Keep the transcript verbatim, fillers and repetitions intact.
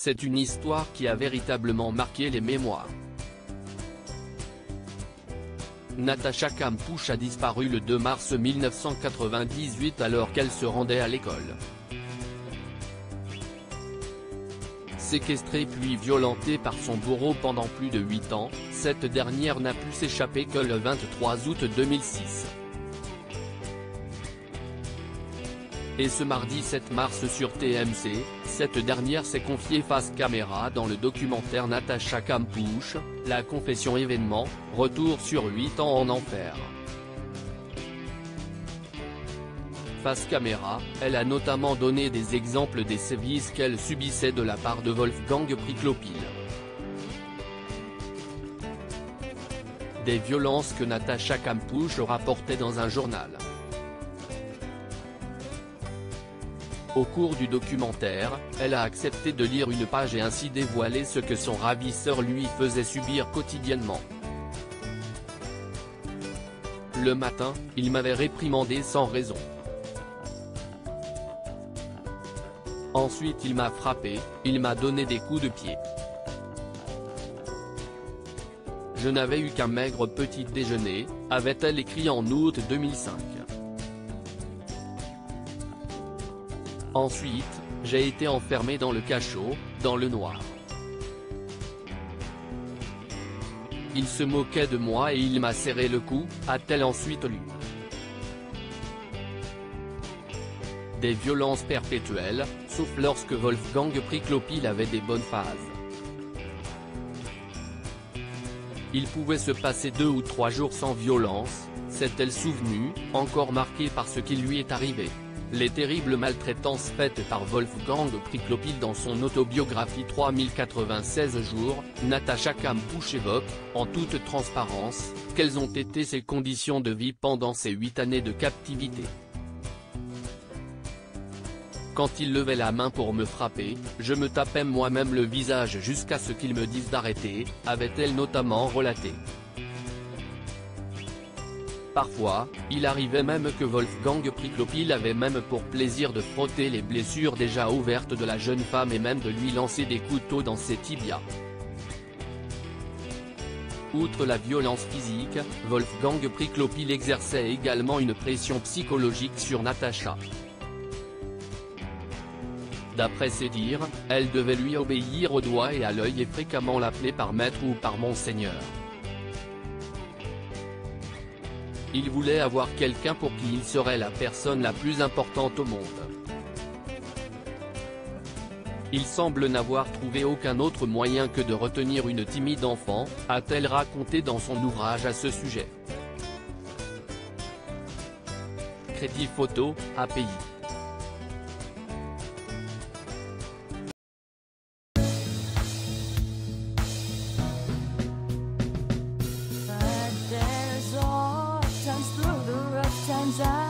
c'est une histoire qui a véritablement marqué les mémoires. Natacha Campouche a disparu le deux mars mille neuf cent quatre-vingt-dix-huit alors qu'elle se rendait à l'école. Séquestrée puis violentée par son bourreau pendant plus de huit ans, cette dernière n'a pu s'échapper que le vingt-trois août deux mille six. Et ce mardi sept mars sur T M C, cette dernière s'est confiée face caméra dans le documentaire Natacha Campouche, la confession événement, retour sur huit ans en enfer. Face caméra, elle a notamment donné des exemples des sévices qu'elle subissait de la part de Wolfgang Priklopil. Des violences que Natacha Campouche rapportait dans un journal. Au cours du documentaire, elle a accepté de lire une page et ainsi dévoiler ce que son ravisseur lui faisait subir quotidiennement. Le matin, il m'avait réprimandé sans raison. Ensuite il m'a frappé, il m'a donné des coups de pied. Je n'avais eu qu'un maigre petit déjeuner, avait-elle écrit en août deux mille cinq. Ensuite, j'ai été enfermé dans le cachot, dans le noir. Il se moquait de moi et il m'a serré le cou, a-t-elle ensuite lu. Des violences perpétuelles, sauf lorsque Wolfgang Priklopil avait des bonnes phases. Il pouvait se passer deux ou trois jours sans violence, s'est-elle souvenue, encore marquée par ce qui lui est arrivé. Les terribles maltraitances faites par Wolfgang Priklopil dans son autobiographie trois mille quatre-vingt-seize jours, Natacha Campouche évoque, en toute transparence, quelles ont été ses conditions de vie pendant ces huit années de captivité. Quand il levait la main pour me frapper, je me tapais moi-même le visage jusqu'à ce qu'il me dise d'arrêter, avait-elle notamment relaté. Parfois, il arrivait même que Wolfgang Priklopil avait même pour plaisir de frotter les blessures déjà ouvertes de la jeune femme et même de lui lancer des couteaux dans ses tibias. Outre la violence physique, Wolfgang Priklopil exerçait également une pression psychologique sur Natacha. D'après ses dires, elle devait lui obéir au doigt et à l'œil et fréquemment l'appeler par maître ou par monseigneur. Il voulait avoir quelqu'un pour qui il serait la personne la plus importante au monde. Il semble n'avoir trouvé aucun autre moyen que de retenir une timide enfant, a-t-elle raconté dans son ouvrage à ce sujet. Crédit photo, A P I. Times I